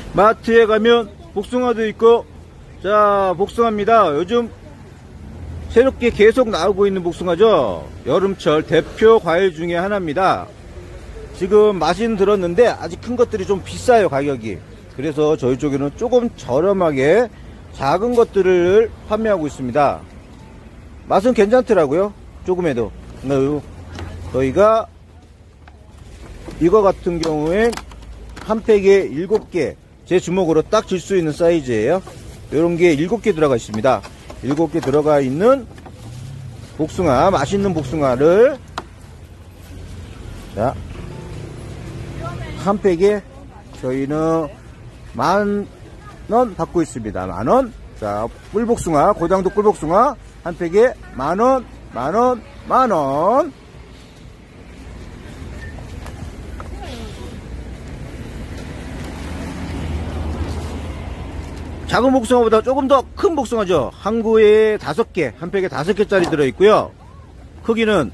마트에 가면 복숭아도 있고, 자, 복숭아입니다. 요즘 새롭게 계속 나오고 있는 복숭아죠. 여름철 대표 과일 중에 하나입니다. 지금 맛은 들었는데 아직 큰 것들이 좀 비싸요, 가격이. 그래서 저희 쪽에는 조금 저렴하게 작은 것들을 판매하고 있습니다. 맛은 괜찮더라고요, 조금해도. 저희가 이거 같은 경우에 한 팩에 7개, 제 주먹으로 딱 질 수 있는 사이즈예요. 요런게 7개 들어가 있습니다. 7개 들어가 있는 복숭아, 맛있는 복숭아를, 자, 한 팩에 저희는 10,000원 받고 있습니다. 10,000원. 자, 꿀복숭아, 고당도 꿀복숭아 한 팩에 10,000원, 10,000원, 10,000원. 작은 복숭아보다 조금 더 큰 복숭아죠. 항구에 5개, 한 팩에 5개짜리 들어있고요. 크기는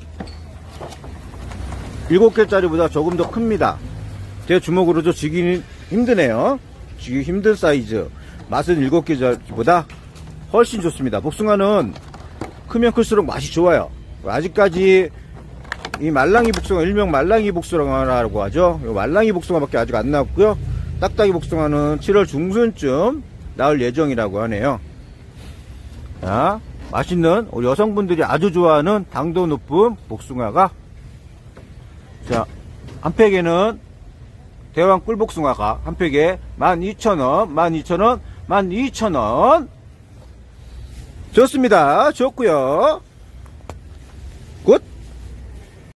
7개짜리보다 조금 더 큽니다. 제 주먹으로도 쥐기 힘드네요. 쥐기 힘든 사이즈. 맛은 7개짜리보다 훨씬 좋습니다. 복숭아는 크면 클수록 맛이 좋아요. 아직까지 이 말랑이 복숭아, 일명 말랑이 복숭아라고 하죠. 이 말랑이 복숭아밖에 아직 안 나왔고요. 딱딱이 복숭아는 7월 중순쯤 나올 예정이라고 하네요. 자, 맛있는 우리 여성분들이 아주 좋아하는 당도 높은 복숭아가, 자, 한 팩에는 대왕 꿀복숭아가 한 팩에 12,000원, 12,000원, 12,000원. 좋습니다. 좋고요.